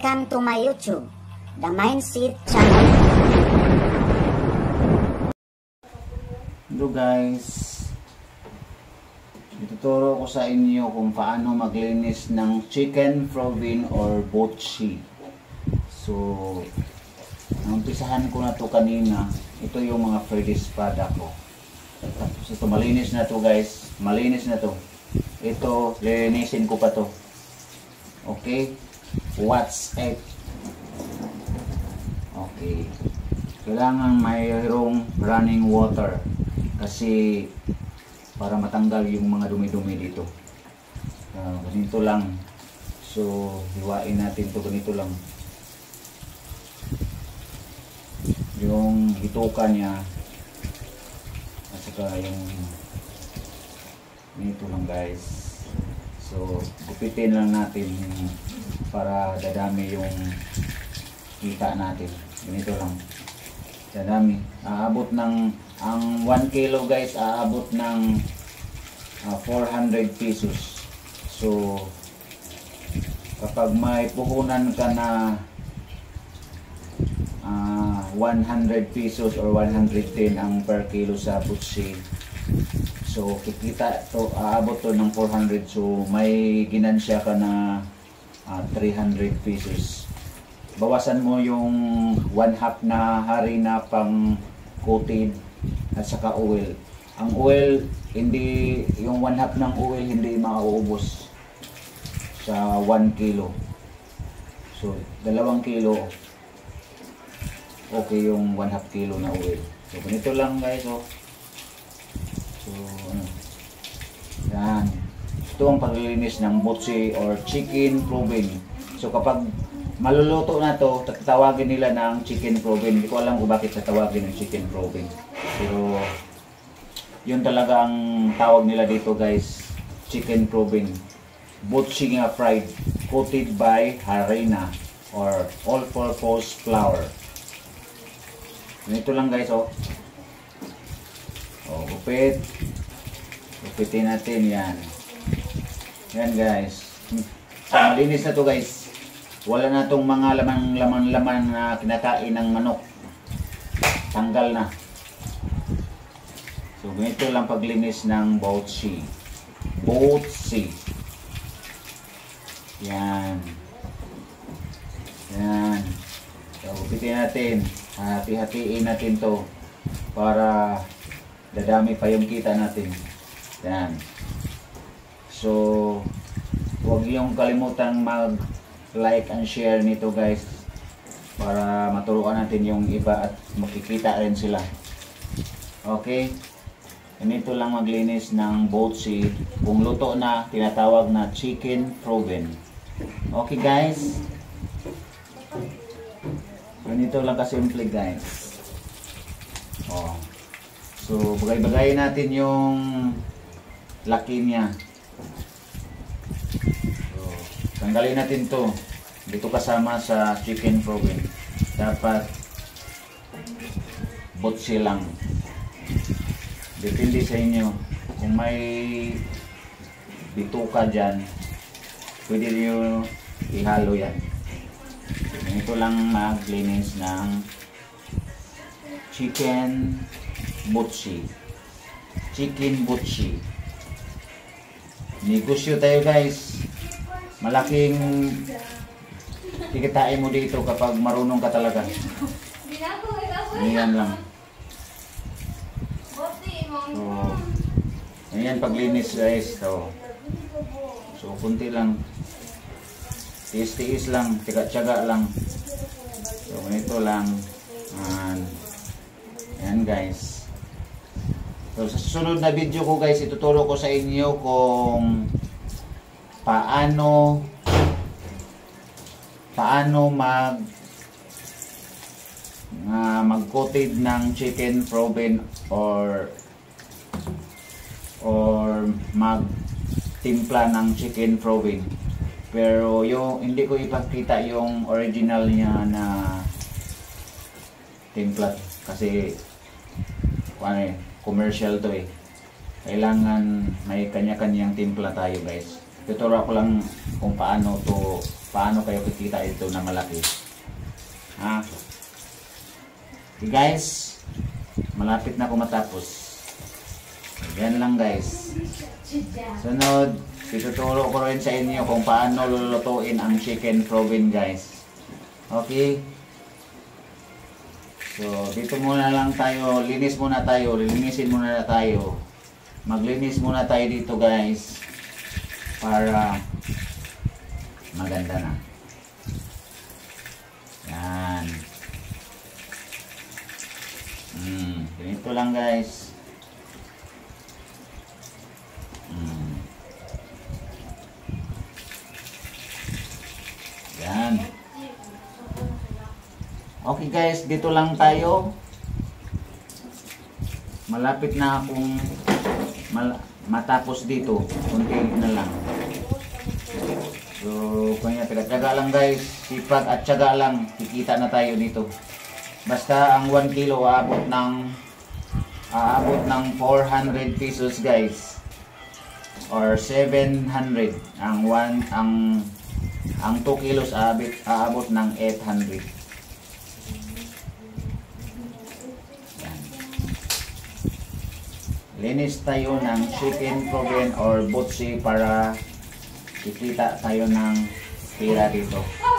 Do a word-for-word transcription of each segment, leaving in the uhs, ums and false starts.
Welcome to my YouTube, The Mindset Channel. Hello guys, ituturo ko sa inyo kung paano maglinis ng chicken protein or botchi. So, umpisahan ko na to kanina. Ito yung mga Freddy's product ko. Tapos ito, malinis na to guys. Malinis na to. Ito, lilinisin ko pa to. Okay? What's it? Okay. Kailangan mayroong running water. Kasi para matanggal yung mga dumi-dumi dito. Uh, ganito lang. So, hiwain natin to ganito lang. Yung hitukan niya at saka yung ganito lang guys. So, gupitin lang natin para dadami yung kita natin. Ganito lang. Dadami. Aabot ng, ang one kilo guys, aabot ng uh, four hundred pesos. So, kapag may puhunan ka na uh, one hundred pesos or one hundred ten ang per kilo sa butsi, so kikita to, aabot to ng four hundred. So may ginansya ka na uh, three hundred pesos. Bawasan mo yung one half na harina pang coated at saka oil. Ang oil, hindi, yung one half ng oil hindi mauubos sa one kilo. So dalawang kilo, okay yung one half kilo na oil. So ganito lang guys, oh. So, ano. Yan. Ito ang paglilinis ng botchi or chicken protein. So, kapag maluluto na to, tatawagin nila ng chicken protein. Hindi ko alam kung bakit tatawagin ng chicken protein. Pero, yun talaga ang tawag nila dito guys. Chicken protein. Botchi nga fried. Coated by harina or all-purpose flour. Ganito lang guys, oh. O, gupit. Gupitin natin yan. Yan guys. So, malinis na to guys. Wala na tong mga laman-laman-laman na kinakain ng manok. Tanggal na. So, ganito lang paglinis ng botchi. Botchi. Yan. Yan. So, gupitin natin. Hati-hatiin natin to para dadami pa yung kita natin. Yan. So, huwag yung kalimutan mag-like and share nito guys para maturuan natin yung iba at makikita rin sila. Okay? Ganito lang maglinis ng botchi. Kung luto na, tinatawag na chicken protein. Okay guys? Ganito lang kasimple guys. Oh. So, bagay-bagayin natin yung laki niya. So, tanggalin natin to. Dito kasama sa chicken protein. Dapat botchi lang. Depende sa inyo. Kung may bituka dyan, pwede nyo ihalo yan. So, ito lang maglinis ng chicken botchi. Chicken botchi. Negosyo tayo guys. Malaking kikitain mo dito kapag marunong ka talaga. Ayan lang. So, ayan paglinis guys. So, so kunti lang. Tiis-tiis lang. Tiga-tiyaga lang. So, ganito lang. And, ayan guys. So, sa susunod na video ko guys, ituturo ko sa inyo kung paano paano mag uh, mag-coated ng chicken protein or or mag-timpla ng chicken protein. Pero yung hindi ko ipakita yung original niya na timpla kasi ano eh, commercial to eh. Kailangan may kanya-kanyang timpla tayo guys. Tuturo ko lang kung paano to paano kayo kikita ito na malaki. Ha? Okay guys, malapit na ako matapos. Yan lang guys. Sunod, ituturo ko rin sa inyo kung paano lulutuin ang chicken proven guys. Okay? So, dito muna lang tayo, linis muna tayo, lilinisin muna na tayo. Maglinis muna tayo dito guys para maganda na. Yan. Hmm, ganito lang guys. Hmm. Yan. Okay guys, dito lang tayo. Malapit na akong mal matapos dito. Kunti na lang. So, kanya taga-taga lang guys. Sipag at tiyaga lang. Kikita na tayo dito. Basta ang one kilo aabot ng aabot ng four hundred pesos guys. Or seven hundred. Ang one ang ang two kilos aabot aabot ng eight hundred. Linis tayo ng chicken proven or butsi para kikita tayo ng pera dito.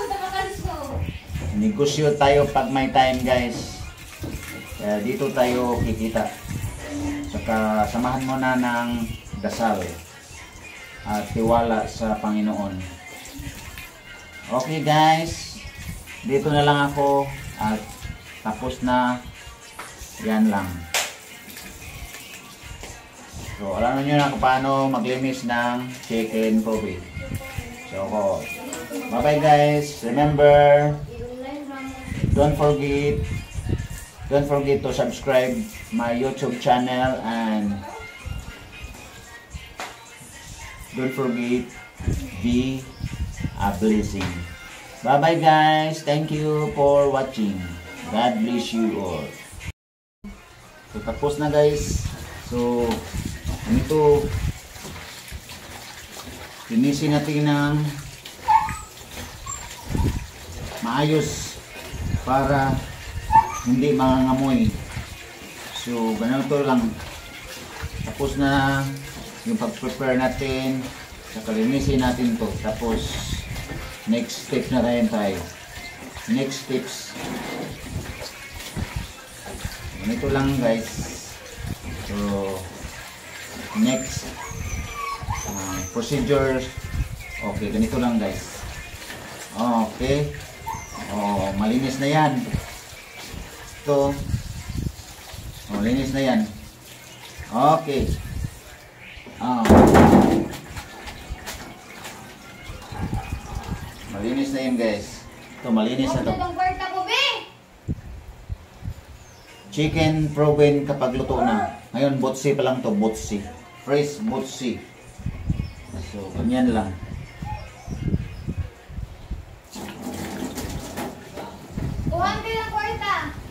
Negosyo tayo pag may time guys. Kaya dito tayo kikita. Saka samahan mo na ng dasal at tiwala sa Panginoon. Okay guys, dito na lang ako at tapos na. Yan lang. So, alam nyo na kung paano maglinis ng chicken proven. So, bye bye guys. Remember, don't forget, don't forget to subscribe my YouTube channel and don't forget, be a blessing. Bye bye guys. Thank you for watching. God bless you all. So, tapos na guys. So, ito, linisin natin ng maayos para hindi mangangamoy. So, ganito lang. Tapos na yung pag-prepare natin. Saka linisin natin to. Tapos, next step na rin tayo. Next steps. Ganito lang guys. So, next uh, procedure. Okay, ganito lang guys. Okay. Oh, malinis na yan. Ito. Oh, linis na yan. Okay. Oh. Malinis na yan guys. Ito, malinis na to. Chicken proven kapag luto na. Ngayon, butsi pa lang to, butsi. Fresh butsi. So, ganyan lang. Kuhan kayo ng kwarta.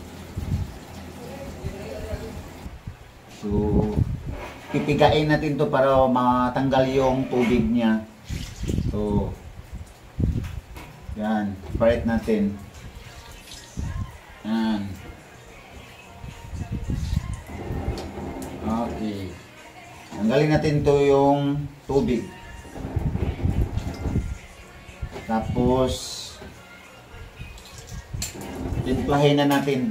So, pipigain natin to para matanggal yung tubig niya. So, yan. Parit natin. Yan. Okay. Tanggalin natin to yung tubig. Tapos timplahin na natin.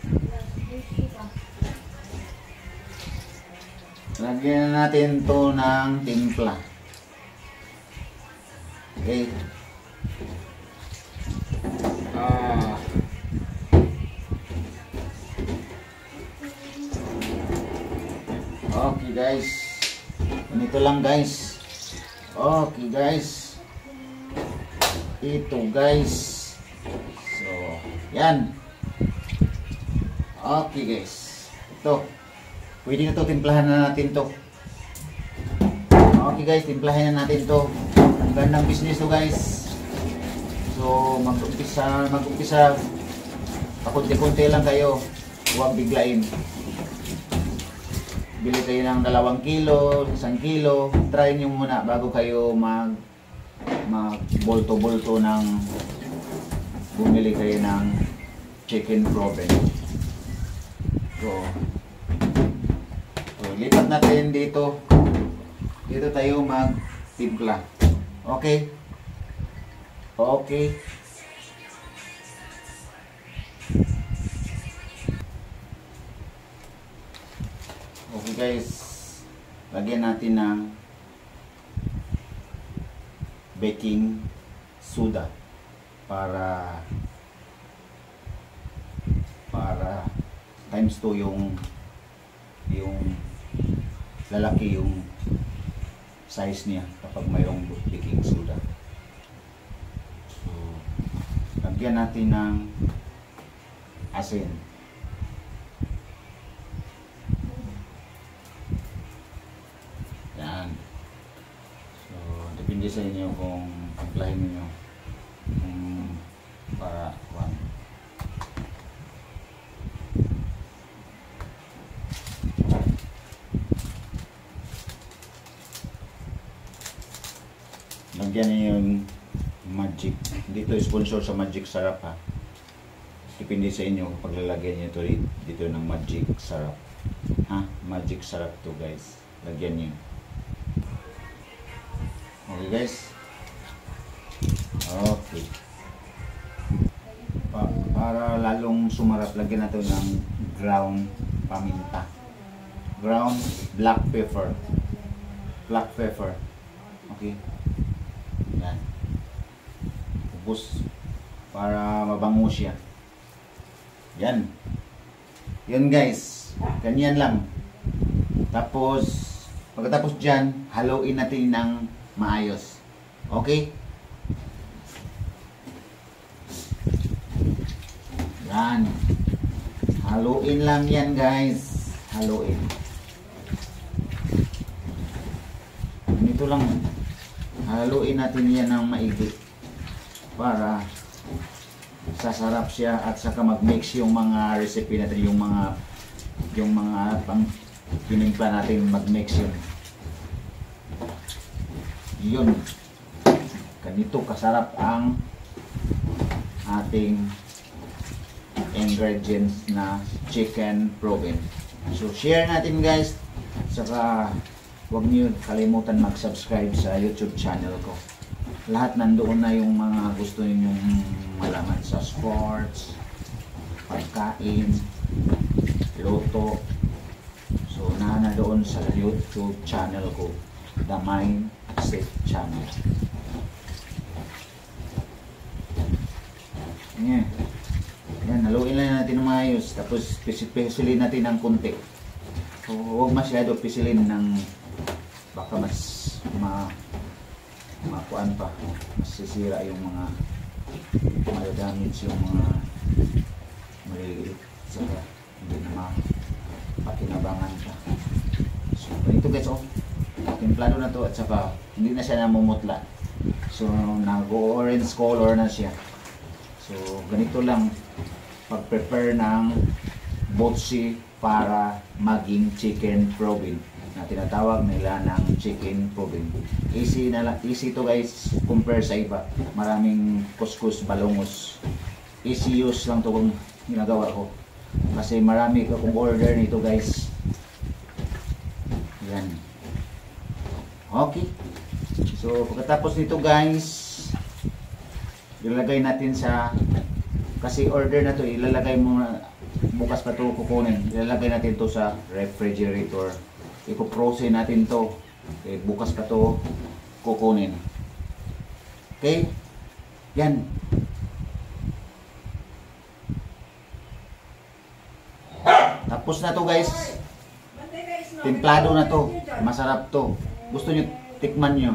Lagyan na natin to ng timpla. Okay. Ah. Okay guys. Ganito lang guys. Okay guys. Ito guys. So, yan. Okay guys. Ito. Pwede na to, timplahan na natin to. Okay guys, timplahan na natin to. Ang gandang business to guys. So, mag-umpisa, mag-umpisa. Pakunti-kunti lang kayo. Huwag biglain. Bili kayo ng dalawang kilo, isang kilo. Try nyo muna bago kayo mag mag-bolto-bolto ng bumili kayo ng chicken proven. So, so lipat natin dito. Dito tayo mag-timpla. Okay? Okay. Okay guys, lagyan natin ng baking soda para para times two yung yung lalaki yung size niya kapag mayroong baking soda. So, lagyan natin ng asin. Yan. So, depende sa inyo kung paglahin niyo um, para one. Lagyan niyo yung magic. Dito sponsor sa Magic Sarap ha. Depende sa inyo paglalagyan niyo ito dito ng Magic Sarap. Ha? Magic Sarap to guys. Lagyan niyo. Okay guys. Okay. Pa para lalong sumarap, lagyan natin ng ground paminta. Ground black pepper. Black pepper. Okay. Yan. Ubus para mabango siya. Yan. Yun guys. Ganyan lang. Tapos pagkatapos dyan, haluin natin ng maayos. Okay? Yan. Haluin lang yan guys. Haluin. Ganito lang. Haluin natin yan ng maigi para sasarap siya at saka mag-mix yung mga recipe natin, yung mga yung mga pang tinimpla natin, mag-mix yun. Yun. Ganito kasarap ang ating ingredients na chicken proven. So share natin guys. Saka huwag niyo kalimutan mag-subscribe sa YouTube channel ko. Lahat nandoon na yung mga gusto ninyong malaman sa sports, pagkain, luto. So na doon sa YouTube channel ko, The Mindset Channel. Yan. Yan, haluin lang natin ng maayos. Tapos pisilin natin ng kunti. So huwag masyado pisilin ng baka mas ma makuan pa, masisira yung mga madadamage yung mga maliliit, saka hindi na mapakinabangan pa. So ganito guys, oh, timplado na to at saka hindi na siya namumutla. So nag-orange color na siya. So ganito lang pag-prepare ng botsi para maging chicken proven na tinatawag nila ng chicken proven. Easy na lang, easy to guys compare sa iba. Maraming kuskus, balongos. Easy use lang to kung ginagawa ko. Kasi marami akong order nito guys. Yan. Okay. So pagkatapos nito guys, ilalagay natin sa, kasi order na to, ilalagay mo bukas pa to kukunin. Ilalagay natin to sa refrigerator. Ipo-process natin to. Okay, bukas pa to kukunin. Okay? Yan. Tapos na to guys. Templado na to. Masarap to. Gusto nyo, tikman nyo.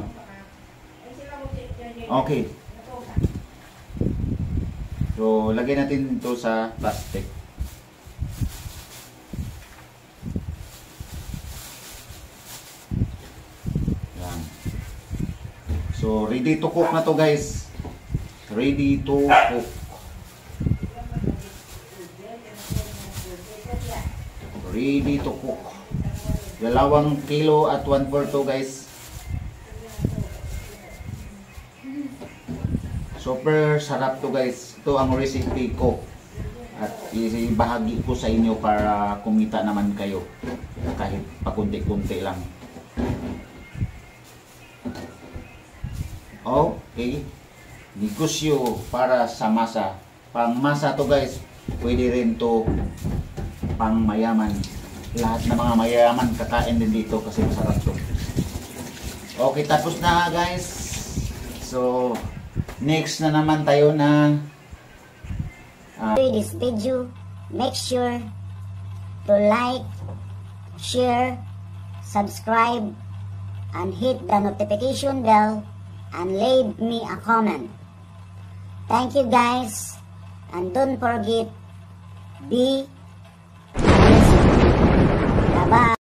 Okay. So, lagay natin ito sa plastic. So, ready to cook na to guys. Ready to cook. Ready to cook. Dalawang kilo at one fourth to guys. Super sarap to guys. Ito ang recipe ko. At ibahagi ko sa inyo para kumita naman kayo. Kahit pakunti-kunti lang. Okay. Negosyo para sa masa. Pang masa to guys. Pwede rin to pang mayaman. Lahat ng mga mayaman kakain din dito kasi masarap to. Okay, tapos na guys. So, next na naman tayo na Uh, this video, make sure to like, share, subscribe, and hit the notification bell and leave me a comment. Thank you guys, and don't forget, be amazing. Bye-bye.